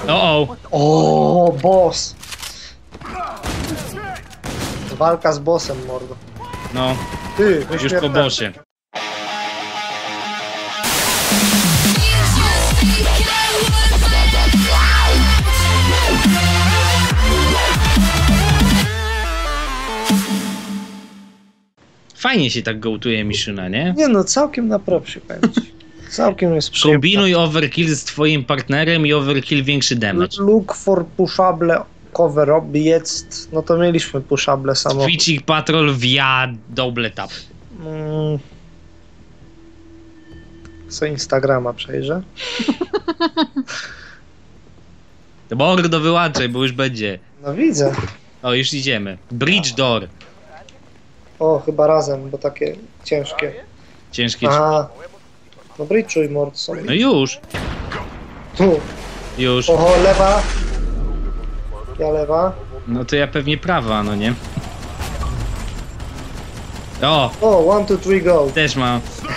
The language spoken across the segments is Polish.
O! O, boss! Walka z bossem, mordo. No, Ty, już po bossie. Fajnie się tak gołtuje Miszyna, nie? Nie no, całkiem na propsie, powiem ci. Całkiem jest przyjemne. Kombinuj overkill z twoim partnerem i overkill większy damage. Look for pushable cover up jest... No to mieliśmy pushable samochód. Twitching Patrol via double tap. Co Instagrama przejrzę. To mordo wyłączaj, bo już będzie. No widzę. O, już idziemy. Bridge door. O, chyba razem, bo takie ciężkie. Ciężkie. Aha. No bridge'uj, mordco. No już. Tu. Już. Oho, lewa. Ja lewa. No to ja pewnie prawa, no nie? O! O, 1, 2, 3, go. Też mam.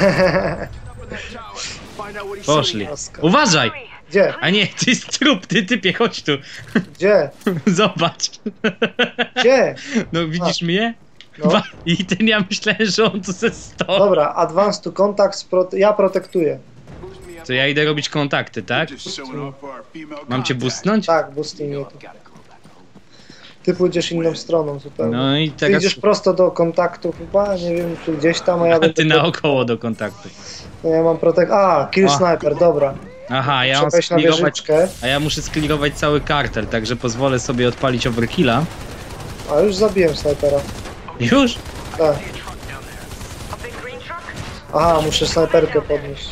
Poszli. Uważaj! Gdzie? A nie, ty jest trup, ty typie, chodź tu. Gdzie? Zobacz. Gdzie? No widzisz mnie? No. I ten ja myślałem, że on tu ze stoi. Dobra, advance to contact, ja protektuję. To ja idę robić kontakty, tak? Mam cię boostnąć? Tak, boostuj mnie tu. Ty pójdziesz inną stroną zupełnie. No i Ty teraz... idziesz prosto do kontaktu chyba, nie wiem czy gdzieś tam, a ja A ty będę... naokoło do kontaktu. No ja mam kill sniper, dobra. Aha, ja mam Przepędź na sklirować... wieżyczkę. A ja muszę sklirować cały kartel, także pozwolę sobie odpalić overkilla. A już zabiłem snajpera. Już? Tak. Aha, muszę snajperkę podnieść.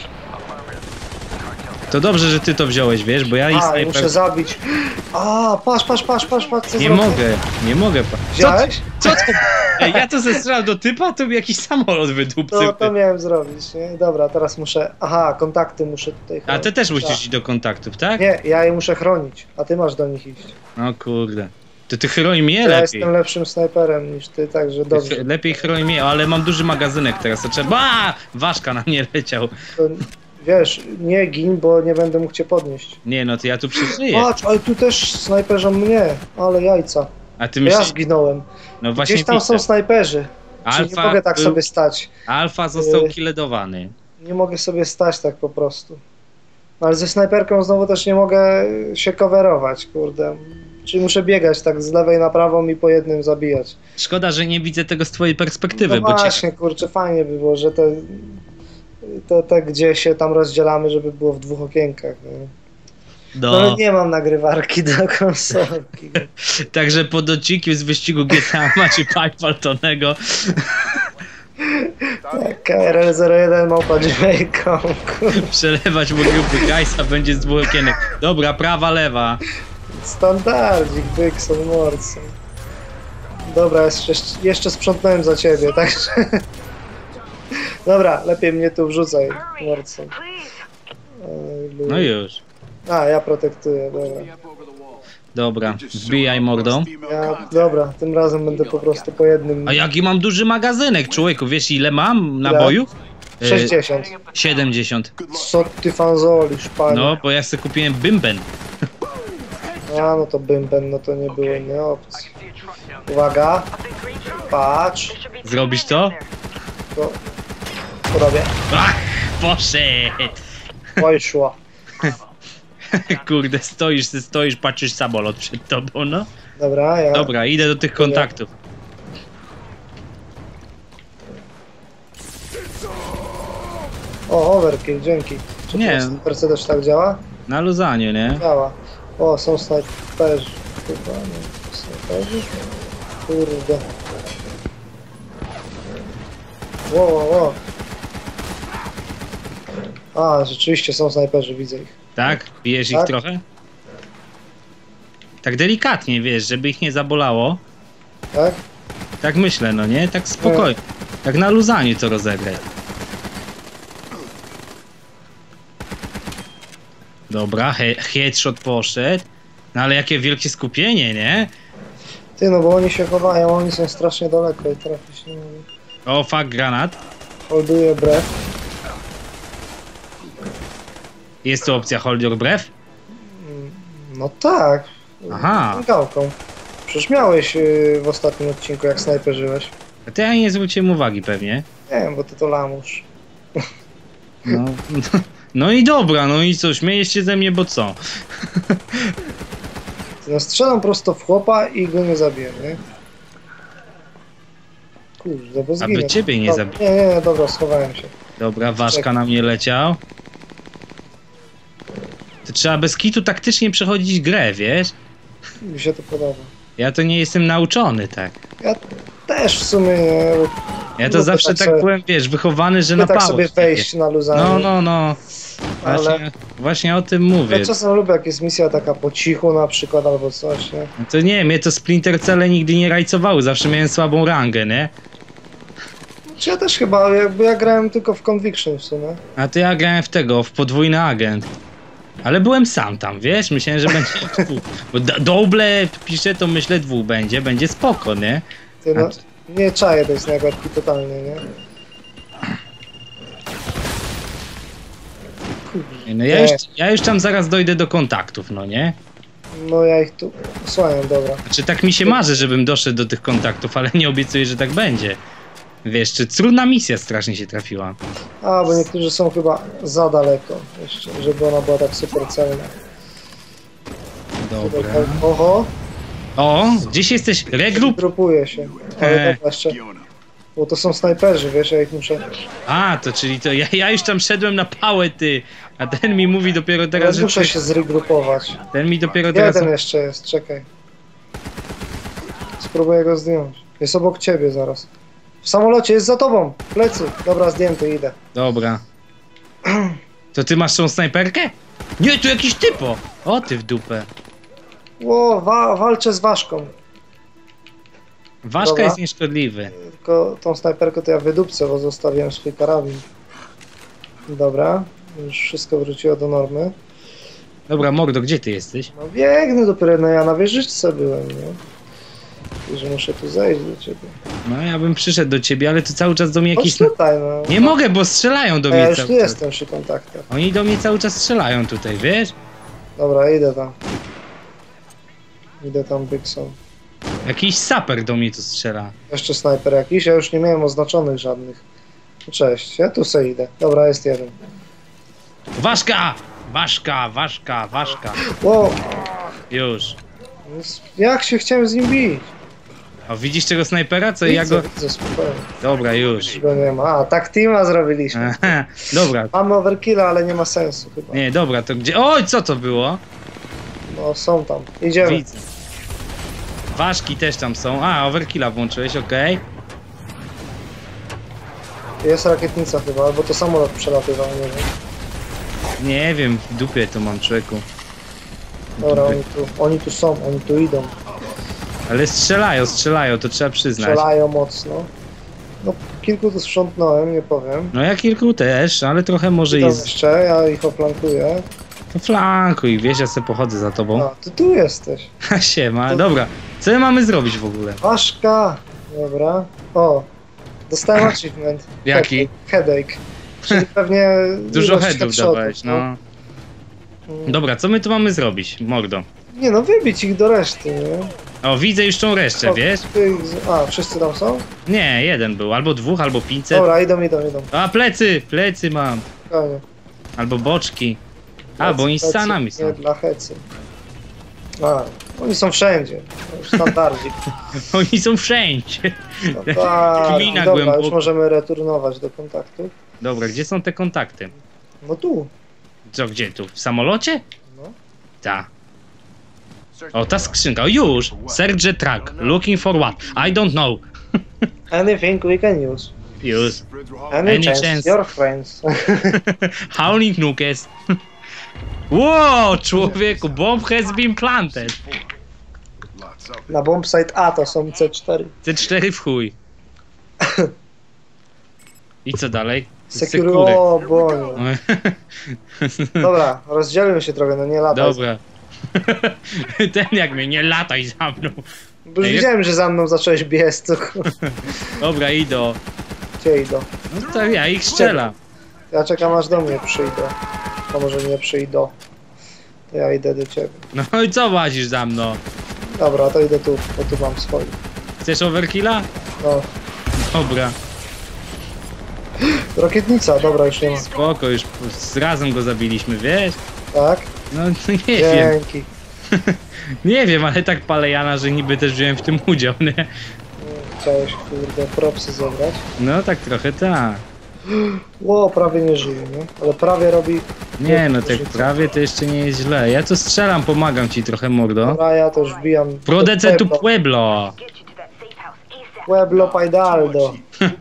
To dobrze, że ty to wziąłeś, wiesz, bo ja i A, i snajper... muszę zabić. A, patrz, co Nie zrobię. nie mogę. Wziąłeś? Co to? Ej, ja to zestrzelam do typa, to mi jakiś samolot wydupcył. To miałem zrobić, nie? Dobra, teraz muszę... Aha, kontakty muszę tutaj A chronić. ty też musisz Tak. iść do kontaktów, tak? Nie, ja je muszę chronić, a ty masz do nich iść. O kurde. To ty chroni mnie Ja lepiej. jestem lepszym snajperem niż ty, także dobrze. Lepiej chroni mnie, ale mam duży magazynek teraz, to trzeba... Ważka na mnie leciał. To, wiesz, nie gin, bo nie będę mógł cię podnieść. Nie no, to ja tu przeżyję. Patrz, ale tu też snajperzą mnie, ale jajca. A ty Ja myślisz... zginąłem. No właśnie Gdzieś tam są widzę. snajperzy. Czyli nie mogę tak sobie stać. Alfa został killedowany. Nie mogę sobie stać tak po prostu. Ale ze snajperką znowu też nie mogę się coverować, kurde. Czyli muszę biegać tak z lewej na prawą i po jednym zabijać. Szkoda, że nie widzę tego z twojej perspektywy, No bo cię... właśnie, kurczę, fajnie by było, że te gdzie się tam rozdzielamy, żeby było w dwóch okienkach. Nie? No ale nie mam nagrywarki do konsolki. Także pod odcinkiem z wyścigu GTA macie Pipe Tak, KRL-01 małpa gmail.com. Przelewać mu grupy Gajsa będzie z dwóch okienek. Dobra, prawa, lewa. Standardzik, Bygson, Morrison. Dobra, jeszcze sprzątnąłem za ciebie, także... Dobra, lepiej mnie tu wrzucaj, Morrison. No już. A, ja protektuję, dobra. Dobra, wbijaj mordą. Dobra, tym razem będę po prostu po jednym... A jaki mam duży magazynek, człowieku, wiesz ile mam nabojów? 60. 70. Co ty fanzolisz, panie? No, bo ja sobie kupiłem bimben. A, no to bimben, no to nie było innej opcji. Uwaga. Patrz. Zrobisz to? To robię. Ach, poszedł. Poszło. Kurde, stoisz, patrzysz samolot przed tobą, no. Dobra, ja... Dobra, idę do tych kontaktów. O, overkill, dzięki. Czy Nie. Mercedes też tak działa? Na luzaniu, nie? Działa. O, są snajperzy. Chyba, nie. Snajperzy? Kurde. Wow. A, rzeczywiście są snajperzy, widzę ich. Tak? Bijesz ich Tak. trochę? Tak delikatnie, wiesz, żeby ich nie zabolało. Tak? Tak myślę, no nie? Tak spokojnie. Tak na luzaniu to rozegraj. Dobra, headshot poszedł. No ale jakie wielkie skupienie, nie? Ty, no bo oni się chowają, oni są strasznie daleko i trafić nie mogę. O, fuck, granat. Holduję brew. Jest tu opcja hold your breath? No tak. Aha. Gałką. Przecież miałeś w ostatnim odcinku, jak snajperzyłeś. A ty ja nie zwróciłem uwagi pewnie. Nie wiem, bo ty to lamusz. No, no i dobra, no i co, śmiejesz się ze mnie, bo co? No strzelam prosto w chłopa i go nie zabiję, nie? Kurde, bo zginę. Aby ciebie nie zabił. Nie, dobra, schowałem się. Dobra, ważka na mnie leciał. To trzeba bez kitu taktycznie przechodzić grę, wiesz? Mi się to podoba. Ja to nie jestem nauczony, tak. Ja też w sumie nie. Ja to zawsze tak sobie, byłem, wiesz, wychowany, że na tak pałę. sobie wejść na luzanie. No. Właśnie o tym mówię. Ja czasem lubię, jak jest misja taka po cichu na przykład, albo coś, nie? No to nie, mnie to Splinter Celle nigdy nie rajcowały, zawsze miałem słabą rangę, nie? Czy ja też chyba, jakby ja grałem tylko w Conviction w sumie. A to ja grałem w podwójny agent. Ale byłem sam tam, wiesz? Myślałem, że będzie dwóch. Bo Double pisze, to myślę będzie spoko, nie? Ty, no, nie czaję tej snajperki totalnie, nie? Kurde. No ja już tam zaraz dojdę do kontaktów, no nie? No ja ich tu osłaniam, dobra. Znaczy tak mi się marzy, żebym doszedł do tych kontaktów, ale nie obiecuję, że tak będzie. Wiesz, czy trudna misja strasznie się trafiła. A, bo niektórzy są chyba za daleko jeszcze, żeby ona była tak super celna. Dobra. Oho, O, gdzieś jesteś? Regroup? grupuje się. Ale dobra, jeszcze. Bo to są snajperzy, wiesz, ja ich muszę... A, to czyli to ja już tam szedłem na pałę, ty. A ten mi mówi dopiero teraz, Ja muszę się zregrupować. Ten mi dopiero teraz... Jeden jeszcze jest, czekaj. Spróbuję go zdjąć. Jest obok ciebie zaraz. W samolocie, jest za tobą! Plecy! Dobra, zdjęty, idę. Dobra. To ty masz tą snajperkę? Nie, tu jakiś typo! O, ty w dupę. O, walczę z ważką. Ważka Dobra. jest nieszkodliwy. Tylko tą snajperkę to ja wydupcę, bo zostawiłem swój karabin. Dobra, już wszystko wróciło do normy. Dobra, Mordo, gdzie ty jesteś? No biegnę dopiero, no ja na wieżyczce byłem, nie? I że muszę tu zejść do ciebie. No, ja bym przyszedł do ciebie, ale tu cały czas do mnie Chodź jakiś... tutaj, no. Nie mogę, bo strzelają do A mnie ja już cały tu czas. jestem przy kontaktach. Oni do mnie cały czas strzelają tutaj, wiesz? Dobra, idę tam. Idę tam, Bygson. Jakiś saper do mnie tu strzela. Jeszcze snajper jakiś, ja już nie miałem oznaczonych żadnych. Cześć, ja tu se idę. Dobra, jest jeden. Ważka! Ważka! Wow, Już. jak się chciałem z nim bić? A widzisz tego snajpera? Co ja go... Widzę, spokojnie. Dobra, już. Go nie ma. A, tak teama zrobiliśmy. Aha, dobra. Mamy overkilla, ale nie ma sensu chyba. Nie, dobra, to gdzie... Oj, co to było? No, są tam. Idziemy. Widzę. Ważki też tam są. A, overkilla włączyłeś, okej. Jest rakietnica chyba, albo to samolot przelatywał, nie wiem. Nie wiem, w dupie to mam, człowieku. Dobra, oni tu są, oni tu idą. Ale strzelają, to trzeba przyznać. Strzelają mocno. No, kilku tu sprzątnąłem, nie powiem. No ja kilku też, ale trochę może Idą jest... jeszcze, ja ich oplankuję. To flankuj, wiesz, ja sobie pochodzę za tobą. A, ty tu jesteś. Ha, siema, dobra. Co my mamy zrobić w ogóle? Ważka! Dobra. O, dostałem achievement. Jaki? Headache. Czyli pewnie Dużo ilość headów headshotów, dawałeś, no. Dobra, co my tu mamy zrobić, Mordo? Nie no, wybić ich do reszty, nie? O, widzę już tą resztę, O, wiesz? A, wszyscy tam są? Nie, jeden był, albo dwóch, albo 500. Dobra, idą. A, plecy mam. Spokojnie. Albo boczki. A, bo oni z Plecy, Stanami Nie, są. dla hecy. A, oni są wszędzie. To już standardzik. Oni są wszędzie. No, tak, Glina dobra, głęboko. już możemy returnować do kontaktu. Dobra, gdzie są te kontakty? No tu. Co, gdzie tu? W samolocie? No. Ta. O, ta skrzynka. O, już! Serge track. Looking for what? I don't know. Anything we can use. Już. Any chance. chance. Your friends. Howling Nukes. Wow, człowieku, bomb has been planted. Na bombsite A to są C4. C4 w chuj. I co dalej? Secure. O, boniu. Dobra, rozdzielmy się trochę, no nie lataj. Dobra. Ten jak mnie, nie lataj za mną. Bo już widziałem, że za mną zacząłeś biec, to Dobra, idą. gdzie idą? No to ja ich strzelam. Ja czekam aż do mnie przyjdą. To może nie przyjdą. Ja idę do ciebie. No i co łazisz za mną? Dobra, to idę tu, bo tu mam swoich. Chcesz overkilla? No. Dobra. Rakietnica, dobra, już nie ma. Spoko, już razem go zabiliśmy, wiesz? Tak? No nie wiem. Dzięki. Nie wiem, ale tak palę Jana, że niby też wziąłem w tym udział, nie? Chciałeś, kurde, propsy zebrać. No tak trochę tak. Ło, prawie nie żyje, nie? Ale prawie robi... Nie no, tak prawie to jeszcze nie jest źle. Ja tu strzelam, pomagam ci trochę, mordo. Dobra, ja to już wbijam... Prodece tu Pueblo. Pueblo Paidaldo.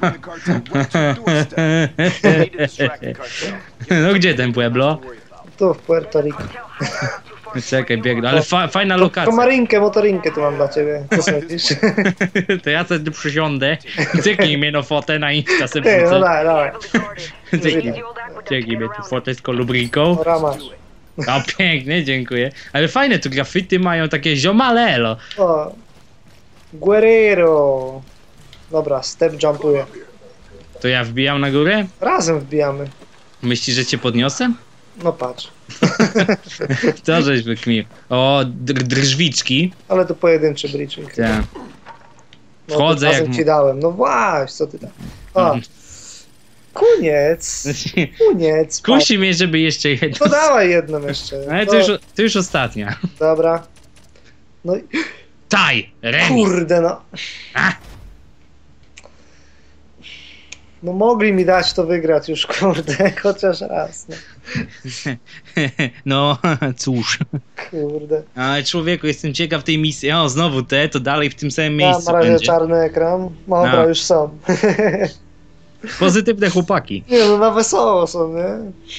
No gdzie ten Pueblo? Tu w Puerto Rico. Czekaj, biegnę, ale fajna lokacja. To marinkę, motorinkę tu mam dla ciebie. Co sądzisz? To ja sobie tu przysiądę i cyknij mnie no fotę na Insta sobie Ty, no wrzucę. dawaj. Cyknij mnie tu fotę z kolubryjką. Dobra, masz. O, pięknie, dziękuję. Ale fajne tu graffiti mają takie ziomalelo. O. Guerrero. Dobra, step jumpuję. To ja wbijam na górę? Razem wbijamy. Myślisz, że cię podniosę? No patrz. Co żeś wykmił? O, drżwiczki. Ale to pojedynczy breaching. Tak. No, Wchodzę jak... ci dałem. No właśnie, co ty tam. O. Koniec. Koniec. Kusi mnie, żeby jeszcze jedno... No dawaj jedną jeszcze. Ale No, to już ostatnia. dobra. No i... Taj! Remis! Kurde no. A. No mogli mi dać to wygrać już, kurde, chociaż raz. No. No, cóż. Kurde. Ale człowieku, jestem ciekaw tej misji. O, znowu to dalej w tym samym Ja miejscu na razie będzie. czarny ekran. Dobra, No. już są. Pozytywne chłopaki. Nie no, na wesoło są, nie?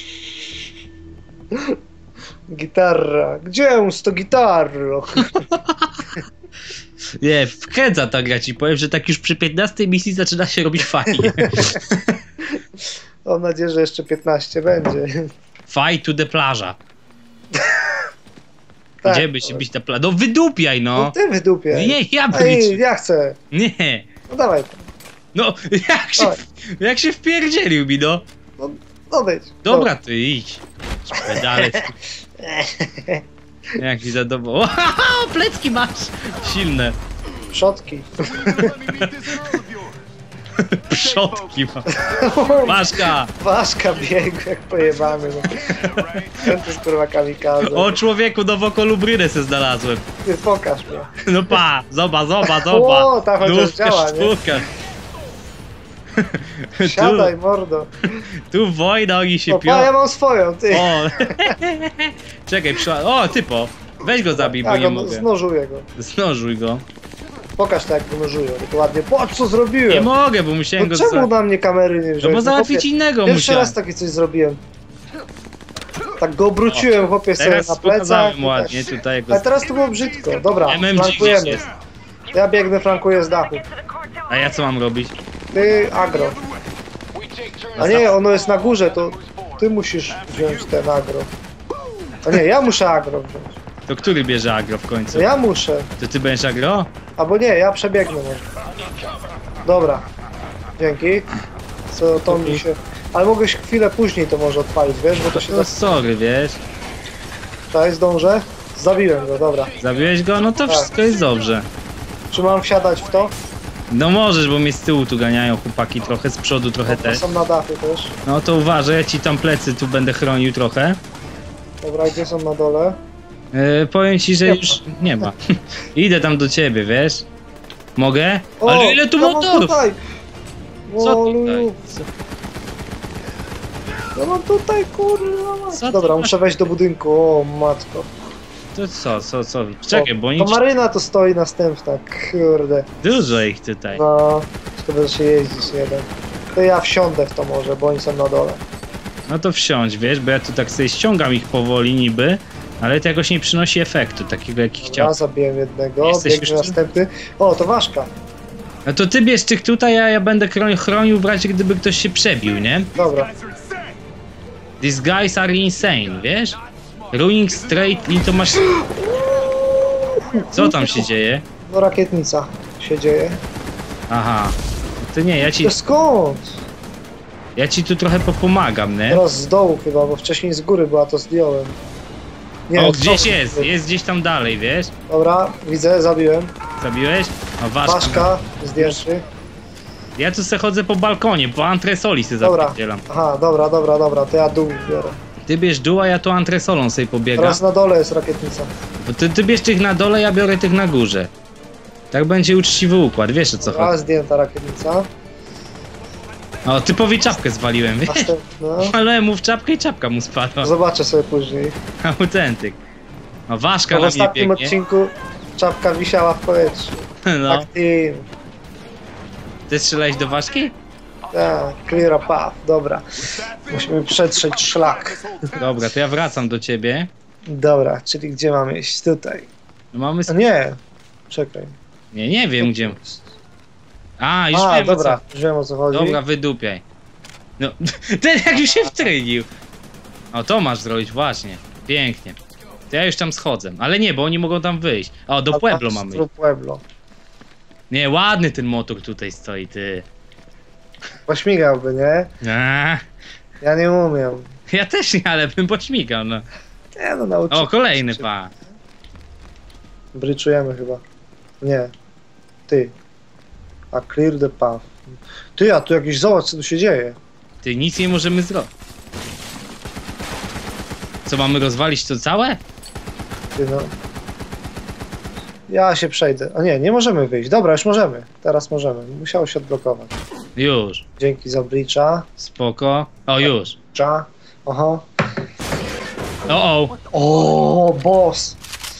Gitarra. Gdzie jest to gitarro? Nie, wkręca ta gra, ci powiem, że tak już przy 15 misji zaczyna się robić fajnie. Mam nadzieję, że jeszcze 15 będzie. Fight to the plaża. Tak. Gdzie by się bić ta plaża? No wydupiaj, No no! ty wydupiaj. Nie, ja Ej, bić. ja chcę. Nie! No dawaj. No, jak się wpierdzielił mi, no! No, odejdź. Dobra, ty idź. Pedale. Jaki zadowolony. Plecki masz! Silne. Przodki. Przodki ma. Maszka! Ważka biegł jak pojebany. No. Ten to jest kurwa kamikaze. O człowieku, nową kolubrynę se znalazłem. Ty pokaż mnie. No pa! Zobacz. O, ta chociaż Sztuka, działa, nie? sztuka. Siadaj, mordo. Tu wojna, oni się O, pią. pa, ja mam swoją, ty. O! Czekaj, o, typo! Weź go zabij, bo Tak, nie on mogę. znożuję go. Znożuj go. Pokaż tak, jak go nożuję. To ładnie. Patrz, co Nie zrobiłem. mogę, bo musiałem No go... czemu na mnie kamery nie No wziąłeś? bo załatwić chłopie, innego Pierwszy musiałem. raz takie coś zrobiłem. Tak go obróciłem, chłopie, sobie Teraz na plecach. pokazałem i tak. ładnie tutaj. Ale teraz to było brzydko. Dobra, MMG flankujemy. gdzieś jest. Ja biegnę, flankuję z dachu. A ja co mam robić? Ty agro. A nie, ono jest na górze, to ty musisz wziąć ten agro. A nie, ja muszę agro wziąć. To który bierze agro w końcu? To ja muszę. To ty będziesz agro? Albo nie, ja przebiegnę może. Dobra. Dzięki. Co to mi się... Ale mogłeś chwilę później to może odpalić, wiesz, bo to się... No sorry, wiesz. Tutaj zdążę. Zabiłem go, dobra. Zabiłeś go? No to Tak. wszystko jest dobrze. Czy mam wsiadać w to? No możesz, bo mnie z tyłu tu ganiają chłopaki trochę, z przodu trochę To też. są na dachu też. No to uważaj, ja ci tam plecy tu będę chronił trochę. Dobra, gdzie są na dole? Powiem ci, że już nie ma. Idę tam do ciebie, wiesz? Mogę? O, Ale ile tu ja mam motorów? tutaj! Co O, tutaj? luju. Ja mam tutaj, kurwa. Co ty Dobra, masz? muszę wejść do budynku, o matko. To co? Czekaj, bo To nic... maryna to stoi następna, kurde. Dużo ich tutaj. No, szkoda, że się jeździć jeden. To ja wsiądę w to może, bo oni są na dole. No to wsiądź, wiesz, bo ja tu tak sobie ściągam ich powoli niby, ale to jakoś nie przynosi efektu takiego, jaki Ja chciał. zabiłem jednego, Jesteś biegnie już tu? następny. O, to ważka. No to ty bierz tych tutaj, a ja będę chronił w razie gdyby ktoś się przebił, nie? Dobra. These guys are insane, wiesz? Running straight in to masz... Co tam się dzieje? No rakietnica się dzieje. Aha. To nie, To skąd? ja ci tu trochę popomagam, nie? Teraz z dołu chyba, bo wcześniej z góry była, to zdjąłem. Nie, O, od gdzieś przodu. jest gdzieś tam dalej, wiesz? Dobra, widzę, zabiłem. Zabiłeś? O, ważka. Ważka, zdjęty. Ja tu se chodzę po balkonie, po antresoli se Dobra. zapierdzielam. Aha, dobra, to ja dół biorę. Ty bierz dół, a ja tu antresolą sobie pobiegam. Teraz na dole jest rakietnica. Bo ty bierz tych na dole, ja biorę tych na górze. Tak będzie uczciwy układ, wiesz o co Dobra, chodzi. zdjęta rakietnica. O, typowi czapkę zwaliłem, wiesz? Następna. Ale mu w czapkę i czapka mu spadła. Zobaczę sobie później. Autentyk. O, ważka Bo w na mnie ostatnim biegnie. odcinku czapka wisiała w powietrzu. No. Tak, team. Ty strzelałeś do ważki? Tak, clear a path, dobra. Musimy przetrzeć szlak. Dobra, to ja wracam do ciebie. Dobra, czyli gdzie mamy iść? Tutaj. No mamy... A nie, czekaj. Nie wiem gdzie. A, już A, wiem dobra, o co. już wiem o co chodzi. Dobra, wydupiaj. No, ten jak już się wtrynił. O, to masz zrobić, właśnie. Pięknie. To ja już tam schodzę. Ale nie, bo oni mogą tam wyjść. O, do Pueblo mamy. Do Pueblo. Nie, ładny ten motor tutaj stoi, ty. Pośmigałby, nie? A, Ja nie umiem. ja też nie, ale bym pośmigał, no. Nie no, nauczyłem O, kolejny się. pa. Bryczujemy chyba. Nie. Ty. A clear the path. Ty, a tu jakiś zobacz co tu się dzieje. Ty, nic nie możemy zrobić. Co, mamy rozwalić to całe? Ty no. Ja się przejdę. A nie, nie możemy wyjść. Dobra, już możemy. Teraz możemy. Musiało się odblokować. Już. Dzięki za blicza. Spoko. O, już. Cza. Aha. O. O, boss.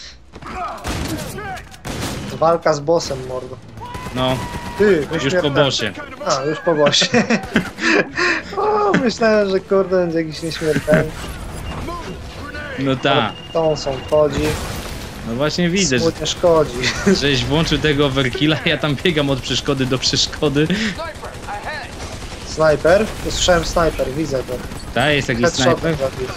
Walka z bossem, mordo. No, Ty, już po wyśmiertelny. bossie. A, już po bossie. O, myślałem, że kurde będzie jakiś nieśmiertelny. No tak. Thompson wchodzi. No właśnie widzę, że Smutnie szkodzi. żeś włączył tego overkilla, ja tam biegam od przeszkody do przeszkody. Snajper? Usłyszałem snajper, widzę go. Ta jest jakiś Headshotem snajper. zabity.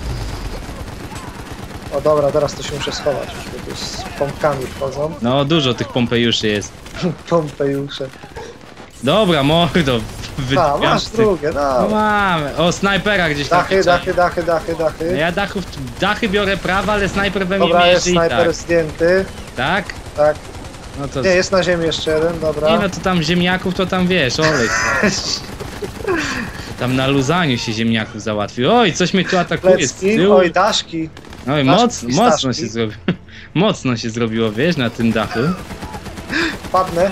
O dobra, teraz to się muszę schować już, bo tu z pompkami wchodzą. No dużo tych pompejuszy jest. Pompejusze. Dobra, mordo. A, wydupiam masz z tych- drugie, No no. mamy. O, snajpera gdzieś tam. Dachy, widziałem. dachy. Ja dachy biorę prawa, ale snajper we mnie Dobra, jest mierzy i snajper tak. zdjęty. Tak? Tak. No to... Nie, jest na ziemi jeszcze jeden, dobra. Nie no, to tam ziemniaków to tam wiesz, olej. Tam na luzaniu się ziemniaków załatwił. Oj, coś mnie tu atakuje z Plecki, tyłu. oj, daszki. Oj, daszki, mocno staszki. się zrobiło. Mocno się zrobiło, wiesz, na tym dachu. Padnę.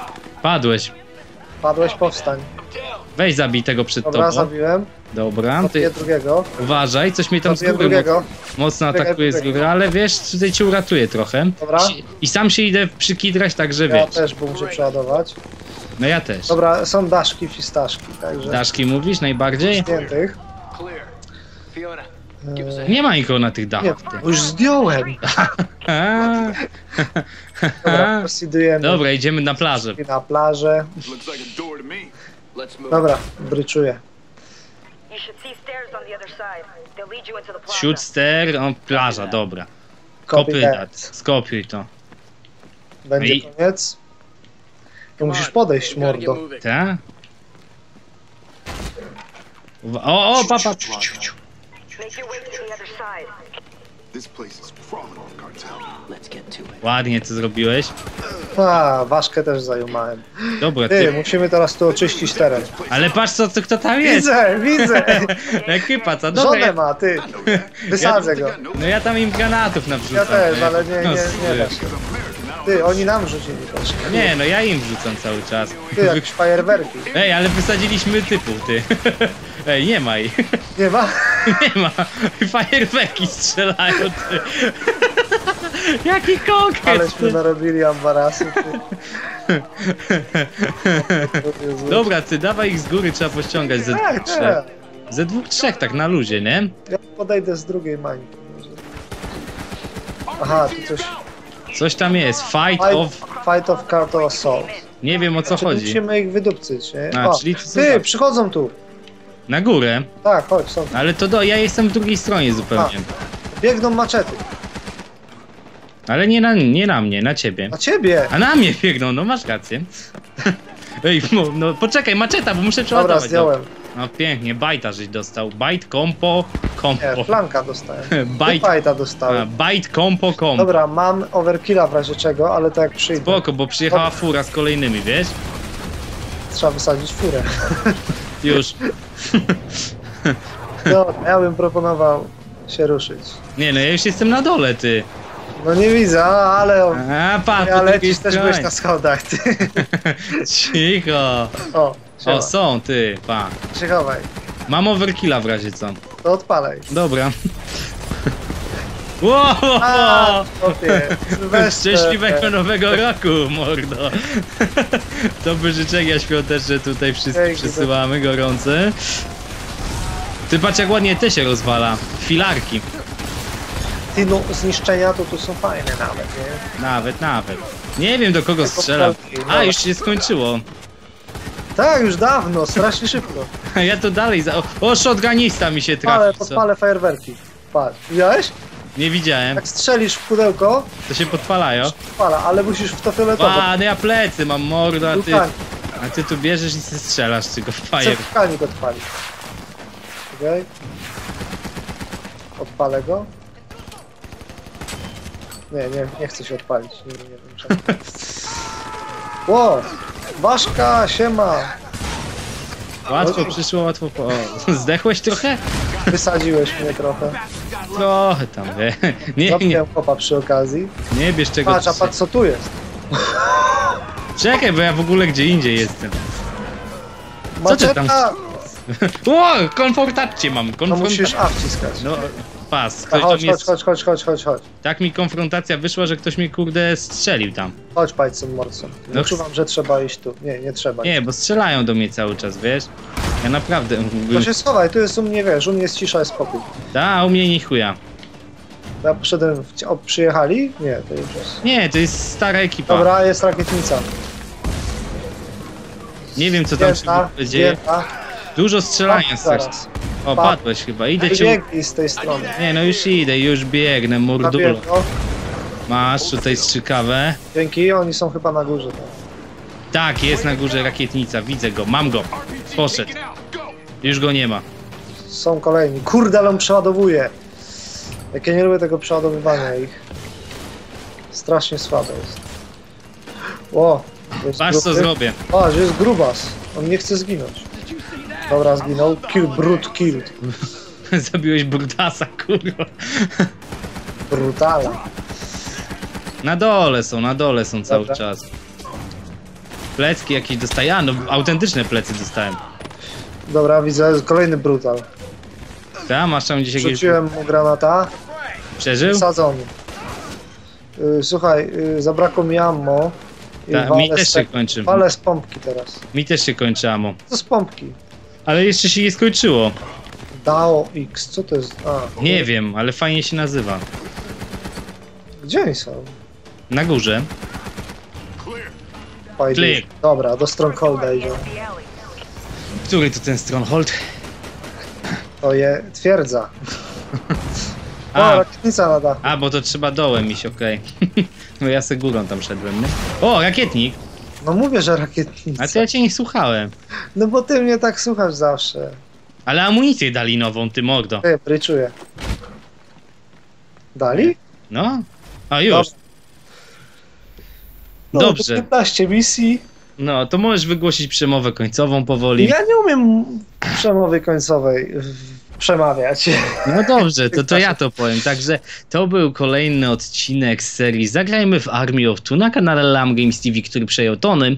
Padłeś, Powstań. weź zabij tego przed Dobra, tobą. zabiłem. Dobra, Zabiję ty drugiego. uważaj, coś mnie tam z Zabiję góry drugiego. mocno Biegaj, atakuje z biegaj. góry, ale wiesz, tutaj cię uratuje trochę. Dobra. I sam się idę przykidrać, także Ja wiesz. też, bo muszę przeładować. No ja też. Dobra, są daszki, fistaszki, także... Daszki mówisz najbardziej? Zdjętych. Clear. Fiona, give us a Nie ma nikogo na tych Nie, dachach. Ty. już zdjąłem. A. Dobra, proceedujemy. Dobra, idziemy na plażę. I na plażę. Looks like a door to me. Let's move. Dobra, bryczuję. You should see stairs on the other side. They'll lead you into the plaza. Shoot ster, o, plaża, dobra. Copy Kopy that. dat, skopiuj to. Będzie I- koniec. Tu musisz podejść, We gotta get mordo. moving. Ta? O, papa. Make your way to the other side. This place is crawling with cartel. Let's get to it. Ładnie co zrobiłeś. A, ważkę też zajumałem. Dobra, Ty, ty. musimy teraz tu oczyścić teren. Ale patrz co kto tam jest. Widzę! Ekipa, co? Dobra, Żonę ja, ma, ty. Wysadzę go. no ja tam im granatów nawrzucam. Ja też, ale nie No, da się. Ty, oni nam rzucili też. Nie, no ja im wrzucam cały czas. Ty, jakieś fajerwerki. Ej, ale wysadziliśmy typów, ty. Ej, nie ma ich. Nie ma? Nie ma. Fajerwerki strzelają, ty. Jaki konkret. Aleśmy narobili ambarasu, ty. Dobra, ty, dawaj ich z góry, trzeba pościągać ze Tak, dwóch, trzech. tak. Ze dwóch, trzech, tak na luzie, nie? Ja podejdę z drugiej mańki. może. Aha, tu coś... Coś tam jest, Fight of Cartel Assault. Nie wiem o co Czyli chodzi. musimy ich wydupcyć, nie? A, O, czyli to są ty, za- przychodzą tu. Na górę. Tak, chodź, są. Ale to ja jestem w drugiej stronie zupełnie. Biegną maczety. Ale nie na mnie, na ciebie. Na ciebie! A na mnie biegną, no masz rację. Ej, no poczekaj, maczeta, bo muszę Dobra, przeładować. zdjąłem. No pięknie, bajta żeś dostał. Bajt, kompo. Nie, flanka dostałem. Bajt. Bajta dostałem. Bajt, kompo. Dobra, mam overkilla w razie czego, ale to jak przyjdę. Spoko, bo przyjechała fura z kolejnymi, wiesz? Trzeba wysadzić furę. Już. No, ja bym proponował się ruszyć. Nie no, ja już jestem na dole, ty. No nie widzę, ale... A, patrz, Ja po drugiej lecisz też stronie. byłeś na schodach, ty. Cicho. O, siema. O, są, ty, pa. Się chowaj. Mam overkilla w razie co. To odpalaj. Dobra. Wow! A, chłopie, Sylwester. Szczęśliwego nowego roku, mordo. To by życzenia świąteczne tutaj wszyscy Dzięki, przysyłamy, gorące. Ty patrz jak ładnie te się rozwala. Filarki. Ty, no, zniszczenia to tu są fajne nawet, nie? Nawet. Nie wiem do kogo strzelam. A, już się skończyło. Tak, już dawno, strasznie szybko. Ja to dalej za... O, shotgunista mi się trafił, co? Podpalę fajerwerki. Patrz, widziałeś? Nie widziałem. Jak strzelisz w pudełko, To się podpalają. podpala, ale musisz w to fioletowo. A, no ja plecy mam, mordo, Lukami. a ty tu bierzesz i se strzelasz tylko w Chcę fajer. wulkanik odpalić. Okej. Odpalę go. Nie chcę się odpalić. Nie wiem czemu. Ło! Ważka, siema! Łatwo przyszło, łatwo po... O, zdechłeś trochę? Wysadziłeś mnie trochę. Trochę tam, wie. Nie Zabiłem kopa przy okazji. bierz czego... Patrz, a patrz co tu jest. Czekaj, bo ja w ogóle gdzie indziej jestem. Co ty tam... Maczeta! O, konfrontację mam, No musisz konfrontację. A wciskać. No, pas, A, ktoś tam jest... chodź. Tak mi konfrontacja wyszła, że ktoś mnie kurde strzelił tam. Chodź, Pajcem Morcem. No Wyczuwam, że trzeba iść tu. Nie trzeba. Nie, bo strzelają do mnie cały czas, wiesz? Ja naprawdę... To się schowaj, tu jest u mnie, wiesz, u mnie jest cisza, jest spokój. A u mnie nie chuja. Ja poszedłem, przyjechali? Nie, to już jest. Nie, to jest stara ekipa. Dobra, jest rakietnica. Nie wiem co tam Zdjęta, się dzieje. zdjęta. Dużo strzelania Padł strasznie. zaraz. O, Padł. padłeś chyba. Idę cię... Biegnij z tej strony. Nie, no już idę, już biegnę, mordulo. Zabiłem go. Masz tutaj strzykawę. Dzięki, oni są chyba na górze. Tak. Tak, jest na górze rakietnica, widzę go, mam go. Poszedł. Już go nie ma. Są kolejni. Kurde, ale on przeładowuje. Jak ja nie lubię tego przeładowywania ich. Strasznie słabe jest. Ło, jest Patrz co gruby. zrobię. Patrz, jest grubas. On nie chce zginąć. Dobra, zginął. Brute killed. Zabiłeś Brudasa, kurwa. Brutala. Na dole są cały Dobra. czas. Plecki jakieś dostaję, a no autentyczne plecy dostałem. Dobra, widzę, kolejny brutal. Tam, masz tam gdzieś jakieś... Rzuciłem mu granata. Przeżył? Wsadzony. Słuchaj, zabrakło mi ammo. I Tak, mi też się kończy. Walę z pompki teraz. Mi też się kończy ammo. Co z pompki? Ale jeszcze się nie skończyło. DAO X, co to jest? A, Nie wiem, ale fajnie się nazywa. Gdzie oni są? Na górze. Klik. Dobra, do Strongholda idzie. Który to ten stronghold? To je twierdza. O, A, rakietnica na dachu. a, bo to trzeba dołem iść, okej. No ja se górą tam szedłem, nie? O, rakietnik! No mówię, że rakietnica. A to ja cię nie słuchałem. No bo ty mnie tak słuchasz zawsze. Ale amunicję dali nową, ty mordo. Ty, bryczuję. Dali? No. A już. No, Dobrze. to 15 misji. No, to możesz wygłosić przemowę końcową powoli. Ja nie umiem przemowy końcowej przemawiać. No dobrze, to ja to powiem. Także to był kolejny odcinek z serii Zagrajmy w Army of Two na kanale Lam Games TV, który przejął Tony.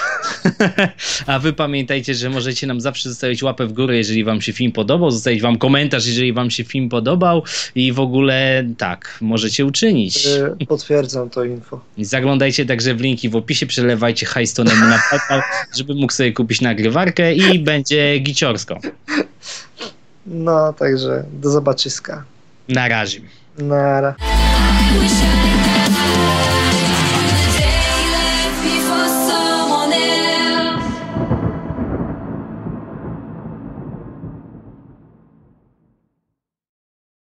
A wy pamiętajcie, że możecie nam zawsze zostawić łapę w górę, jeżeli wam się film podobał, zostawić wam komentarz, jeżeli wam się film podobał i w ogóle tak, możecie uczynić. Potwierdzam to info. I zaglądajcie także w linki w opisie, przelewajcie hajs Tonemu na PayPal, żeby mógł sobie kupić nagrywarkę i będzie giciorsko. No, także do zobaczyska. Na razie. Nara. I wish I